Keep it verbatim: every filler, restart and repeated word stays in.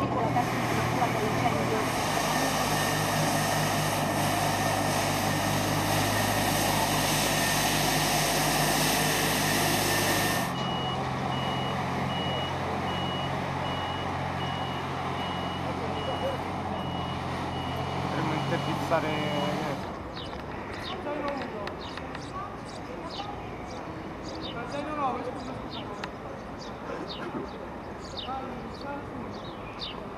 con la testa addirittura dall'incendio. Potremmo intervistare Thank you.